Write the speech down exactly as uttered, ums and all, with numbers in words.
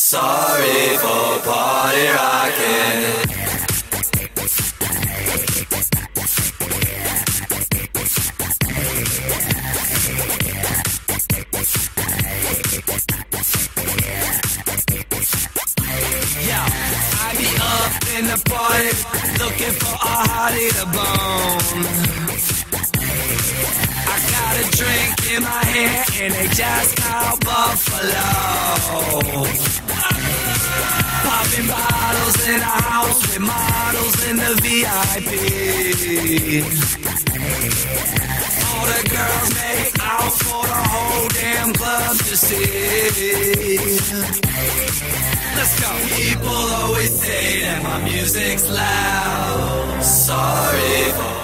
Sorry for party rocking. Yeah, I be up in the party, looking for a hottie to bone. I got a drink in my hand and they just called Buffalo. Popping bottles in a house with models in the V I P. All the girls make out for the whole damn club to see. Let's go. People always say that my music's loud. Sorry for